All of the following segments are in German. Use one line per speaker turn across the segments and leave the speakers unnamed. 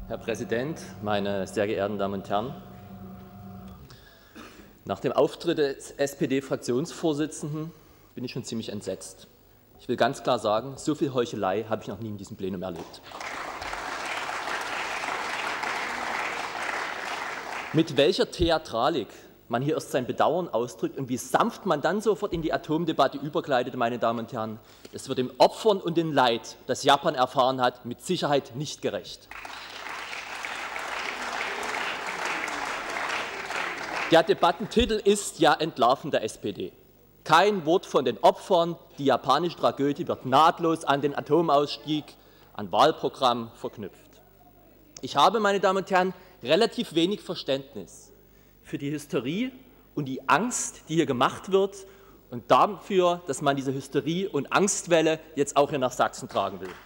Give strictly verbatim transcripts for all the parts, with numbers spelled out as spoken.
Herr Präsident, meine sehr geehrten Damen und Herren! Nach dem Auftritt des S P D-Fraktionsvorsitzenden bin ich schon ziemlich entsetzt. Ich will ganz klar sagen, so viel Heuchelei habe ich noch nie in diesem Plenum erlebt. Mit welcher Theatralik man hier erst sein Bedauern ausdrückt und wie sanft man dann sofort in die Atomdebatte übergleitet, meine Damen und Herren, es wird dem Opfern und dem Leid, das Japan erfahren hat, mit Sicherheit nicht gerecht. Der Debattentitel ist ja Entlarven der S P D. Kein Wort von den Opfern, die japanische Tragödie wird nahtlos an den Atomausstieg, an Wahlprogramm verknüpft. Ich habe, meine Damen und Herren, relativ wenig Verständnis für die Hysterie und die Angst, die hier gemacht wird, und dafür, dass man diese Hysterie- und Angstwelle jetzt auch hier nach Sachsen tragen will.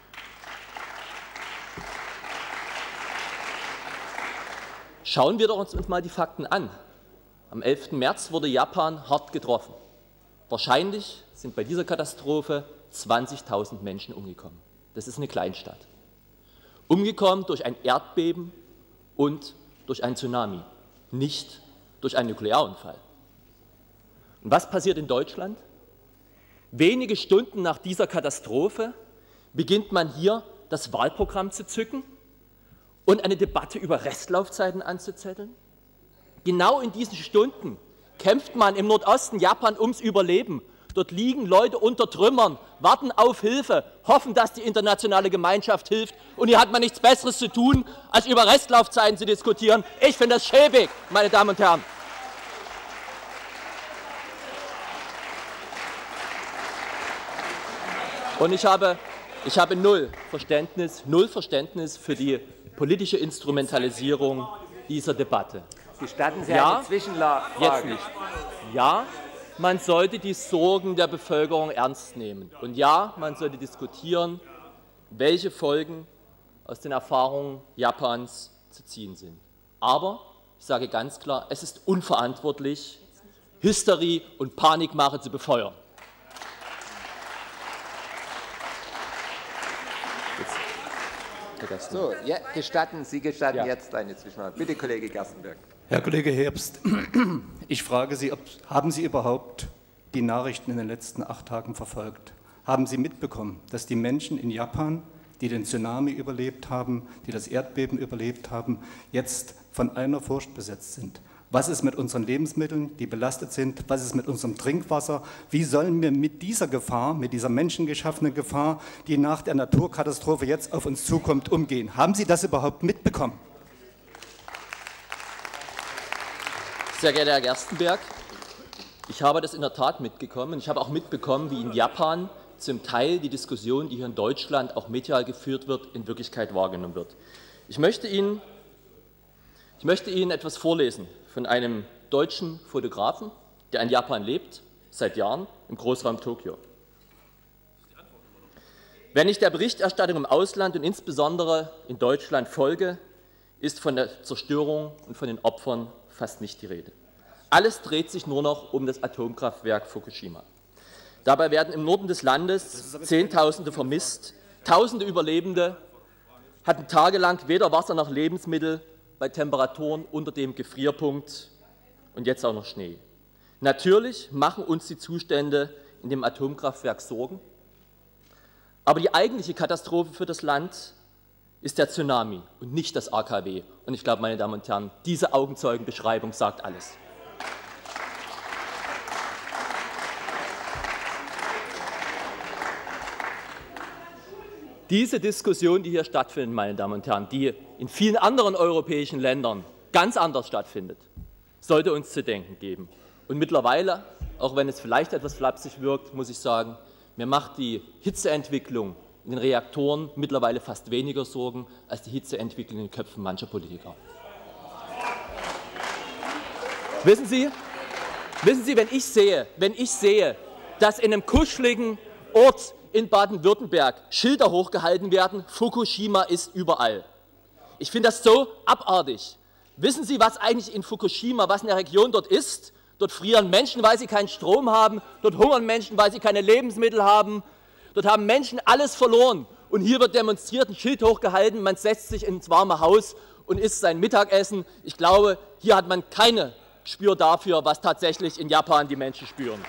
Schauen wir doch uns mal die Fakten an. Am elften März wurde Japan hart getroffen. Wahrscheinlich sind bei dieser Katastrophe zwanzigtausend Menschen umgekommen. Das ist eine Kleinstadt. Umgekommen durch ein Erdbeben und durch einen Tsunami, nicht durch einen Nuklearunfall. Und was passiert in Deutschland? Wenige Stunden nach dieser Katastrophe beginnt man hier das Wahlprogramm zu zücken und eine Debatte über Restlaufzeiten anzuzetteln. Genau in diesen Stunden kämpft man im Nordosten Japan ums Überleben. Dort liegen Leute unter Trümmern, warten auf Hilfe, hoffen, dass die internationale Gemeinschaft hilft. Und hier hat man nichts Besseres zu tun, als über Restlaufzeiten zu diskutieren. Ich finde das schäbig, meine Damen und Herren. Und ich habe, ich habe null Verständnis, null Verständnis für die politische Instrumentalisierung dieser Debatte.
Gestatten Sie
ja,
eine Zwischenfrage?
Jetzt nicht. Ja, man sollte die Sorgen der Bevölkerung ernst nehmen. Und ja, man sollte diskutieren, welche Folgen aus den Erfahrungen Japans zu ziehen sind. Aber ich sage ganz klar, es ist unverantwortlich, Hysterie und Panikmache zu befeuern.
So, ja, gestatten, Sie gestatten
ja.
jetzt eine Zwischenfrage. Bitte, Kollege Gerstenberg.
Herr Kollege Herbst, ich frage Sie, ob, haben Sie überhaupt die Nachrichten in den letzten acht Tagen verfolgt? Haben Sie mitbekommen, dass die Menschen in Japan, die den Tsunami überlebt haben, die das Erdbeben überlebt haben, jetzt von einer Furcht besetzt sind? Was ist mit unseren Lebensmitteln, die belastet sind? Was ist mit unserem Trinkwasser? Wie sollen wir mit dieser Gefahr, mit dieser menschengeschaffenen Gefahr, die nach der Naturkatastrophe jetzt auf uns zukommt, umgehen? Haben Sie das überhaupt mitbekommen?
Sehr geehrter Herr Gerstenberg, ich habe das in der Tat mitbekommen. Ich habe auch mitbekommen, wie in Japan zum Teil die Diskussion, die hier in Deutschland auch medial geführt wird, in Wirklichkeit wahrgenommen wird. Ich möchte Ihnen, ich möchte Ihnen etwas vorlesen von einem deutschen Fotografen, der in Japan lebt, seit Jahren, im Großraum Tokio. Wenn ich der Berichterstattung im Ausland und insbesondere in Deutschland folge, ist von der Zerstörung und von den Opfern fast nicht die Rede. Alles dreht sich nur noch um das Atomkraftwerk Fukushima. Dabei werden im Norden des Landes Zehntausende vermisst, Tausende Überlebende hatten tagelang weder Wasser noch Lebensmittel bei Temperaturen unter dem Gefrierpunkt und jetzt auch noch Schnee. Natürlich machen uns die Zustände in dem Atomkraftwerk Sorgen, aber die eigentliche Katastrophe für das Land ist der Tsunami und nicht das A K W. Und ich glaube, meine Damen und Herren, diese Augenzeugenbeschreibung sagt alles. Diese Diskussion, die hier stattfindet, meine Damen und Herren, die in vielen anderen europäischen Ländern ganz anders stattfindet, sollte uns zu denken geben. Und mittlerweile, auch wenn es vielleicht etwas flapsig wirkt, muss ich sagen, mir macht die Hitzeentwicklung in den Reaktoren mittlerweile fast weniger Sorgen als die Hitzeentwicklung in den Köpfen mancher Politiker. Wissen Sie, wissen Sie, wenn ich sehe, wenn ich sehe, dass in einem kuscheligen Ort in Baden-Württemberg Schilder hochgehalten werden, Fukushima ist überall. Ich finde das so abartig. Wissen Sie, was eigentlich in Fukushima, was in der Region dort ist? Dort frieren Menschen, weil sie keinen Strom haben, dort hungern Menschen, weil sie keine Lebensmittel haben. Dort haben Menschen alles verloren. und hier wird demonstriert, ein Schild hochgehalten, man setzt sich ins warme Haus und isst sein Mittagessen. Ich glaube, hier hat man kein Gespür dafür, was tatsächlich in Japan die Menschen spüren.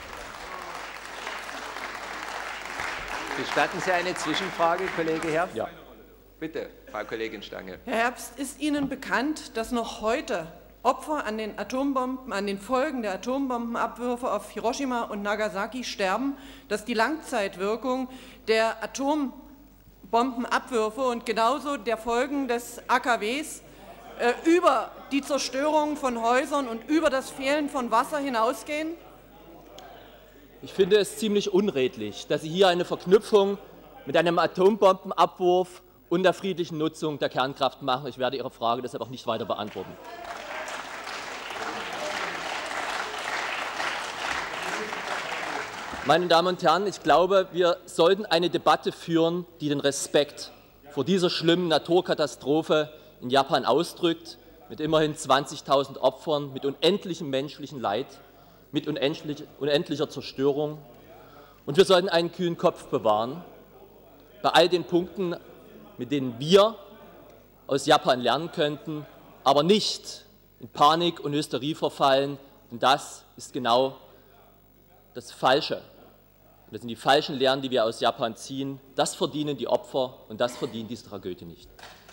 Gestatten Sie eine Zwischenfrage, Kollege Herbst?
Ja.
Bitte, Frau Kollegin Stange.
Herr Herbst, ist Ihnen bekannt, dass noch heute Opfer an den Atombomben, an den Folgen der Atombombenabwürfe auf Hiroshima und Nagasaki sterben, dass die Langzeitwirkung der Atombombenabwürfe und genauso der Folgen des A K Ws äh, über die Zerstörung von Häusern und über das Fehlen von Wasser hinausgehen?
Ich finde es ziemlich unredlich, dass Sie hier eine Verknüpfung mit einem Atombombenabwurf und der friedlichen Nutzung der Kernkraft machen. Ich werde Ihre Frage deshalb auch nicht weiter beantworten. Meine Damen und Herren, ich glaube, wir sollten eine Debatte führen, die den Respekt vor dieser schlimmen Naturkatastrophe in Japan ausdrückt, mit immerhin zwanzigtausend Opfern, mit unendlichem menschlichen Leid, mit unendlich, unendlicher Zerstörung. Und wir sollten einen kühlen Kopf bewahren bei all den Punkten, mit denen wir aus Japan lernen könnten, aber nicht in Panik und Hysterie verfallen, denn das ist genau das Falsche. Das sind die falschen Lehren, die wir aus Japan ziehen. Das verdienen die Opfer und das verdient diese Tragödie nicht.